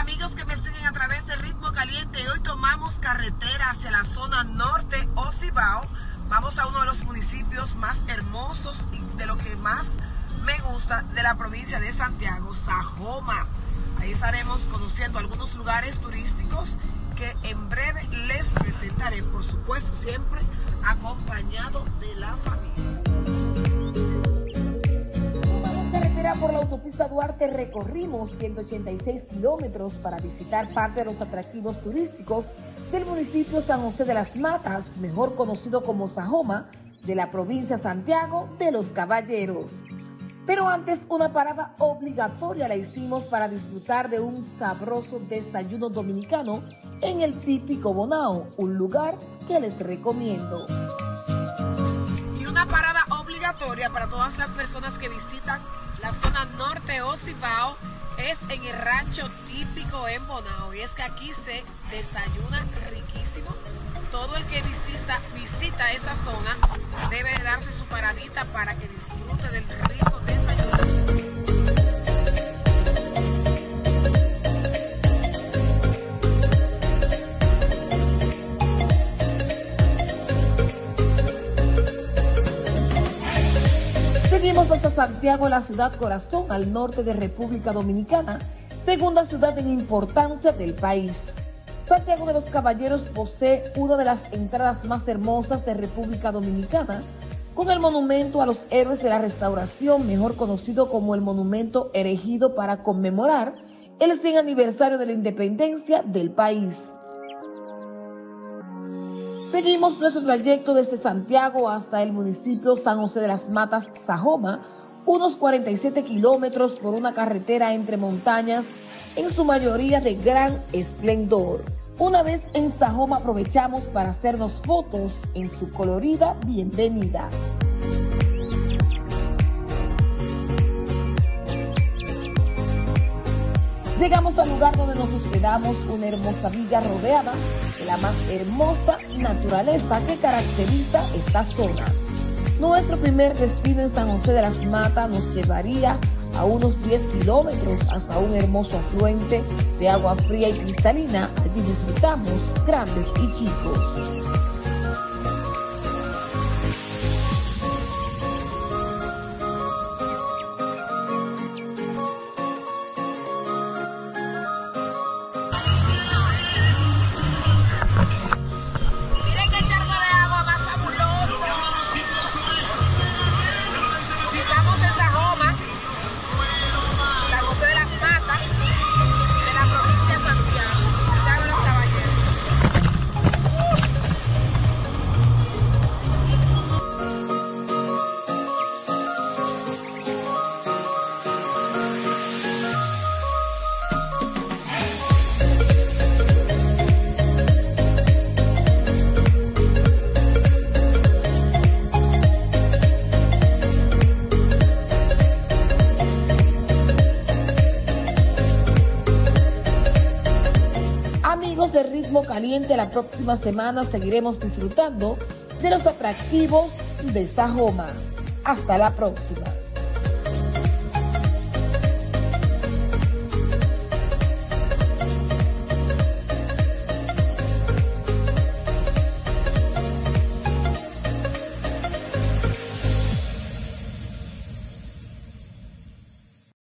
amigos que me siguen a través de Ritmo Caliente. Hoy tomamos carretera hacia la zona norte o Cibao. Vamos a uno de los municipios más hermosos y de lo que más me gusta de la provincia de Santiago, Sajoma. Ahí estaremos conociendo algunos lugares turísticos que en breve les presentaré, por supuesto, siempre acompañado de la familia. Por la autopista Duarte recorrimos 186 kilómetros para visitar parte de los atractivos turísticos del municipio San José de las Matas, mejor conocido como Sajoma, de la provincia Santiago de los Caballeros. Pero antes, una parada obligatoria la hicimos para disfrutar de un sabroso desayuno dominicano en el típico Bonao, un lugar que les recomiendo. Y una parada obligatoria para todas las personas que visitan la zona norte o Cibao es en el rancho típico en Bonao, y es que aquí se desayuna riquísimo. Todo el que visita esta zona debe de darse su paradita para que disfrute del rico desayuno. Seguimos hasta Santiago, la ciudad corazón al norte de República Dominicana, segunda ciudad en importancia del país. Santiago de los Caballeros posee una de las entradas más hermosas de República Dominicana, con el monumento a los héroes de la Restauración, mejor conocido como el monumento erigido para conmemorar el 100 aniversario de la independencia del país. Seguimos nuestro trayecto desde Santiago hasta el municipio San José de las Matas, Sajoma, unos 47 kilómetros por una carretera entre montañas, en su mayoría de gran esplendor. Una vez en Sajoma aprovechamos para hacernos fotos en su colorida bienvenida. Llegamos al lugar donde nos hospedamos, una hermosa villa rodeada de la más hermosa naturaleza que caracteriza esta zona. Nuestro primer destino en San José de las Matas nos llevaría a unos 10 kilómetros hasta un hermoso afluente de agua fría y cristalina. Allí disfrutamos grandes y chicos. De Ritmo Caliente, la próxima semana seguiremos disfrutando de los atractivos de Sajoma. Hasta la próxima.